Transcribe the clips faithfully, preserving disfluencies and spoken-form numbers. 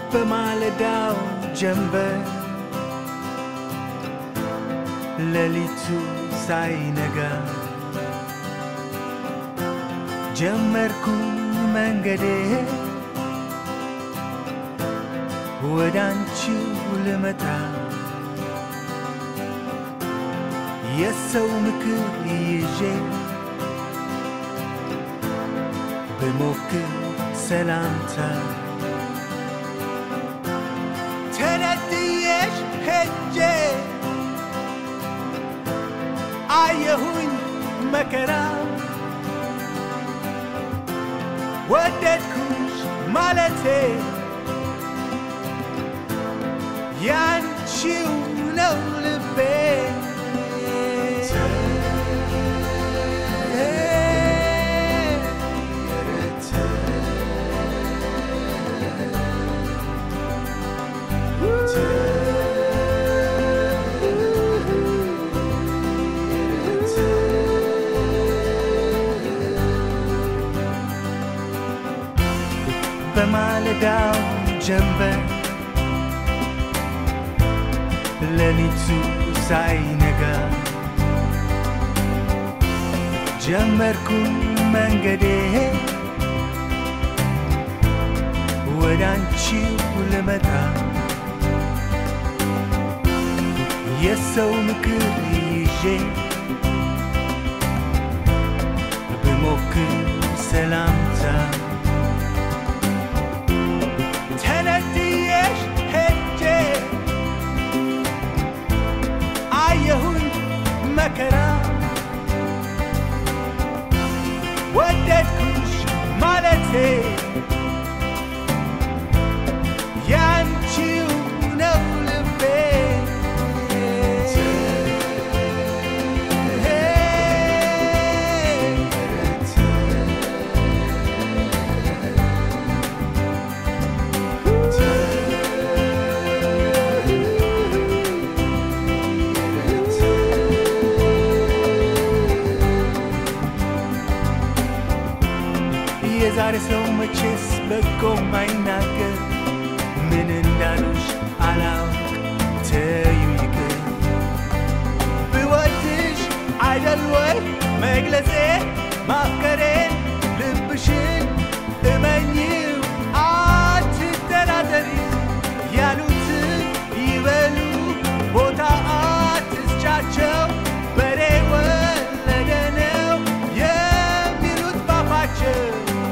በማለዳው ጀንበር ሌሊቱ ሳይነጋ ጀመርኩ መንገዴ ወደ አንቺው ልመጣ የሰው ምክር ይዤ ብሞክር ሰላምታ ተነጥዬሽ ሄጄ አየሁኝ መከራ ወደድኩሽ ማለቴ ያንቺው ነው ልቤ በማለዳው ጀንበር ሌሊቱ ሳይነጋ ጀመርኩ መንገዴ ወደ አንቺው ልመጣ የሰው ምክር ይዤ ብሞክር ሰላምታ ተነጥዬሽ ሄጄ አየሁኝ መከራ ወደድኩሽ ማለቴ ያንቺው ነው ልቤ የዛሬ ሰው መቼስ በጎ ማይናገር ምን እንዳሉሽ አላውቅ ተዩ ይቅር ብወድሽ አይደል ወይ መግለጼ ማፍቀሬን ልብሽን እመኚው አትደራደሪ ያሉትን ይበሉ ቦታ አትስጫቸው በሬ ወለደ ነው የሚሉት ባፋቸው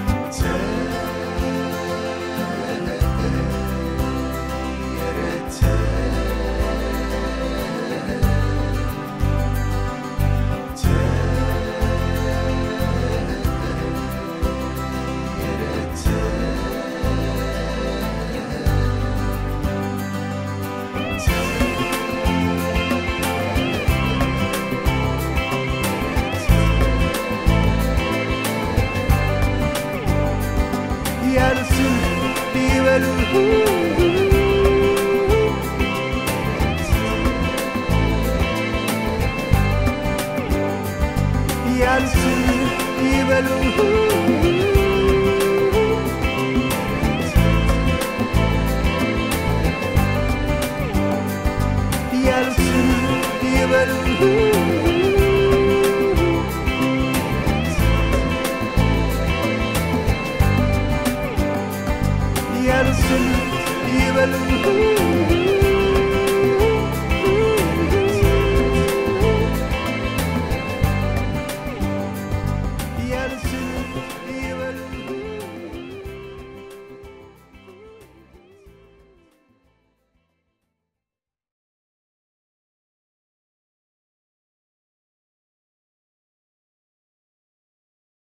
ያሉትን ይበሉ ያሉትን ይበሉ ያሉትን ይበሉ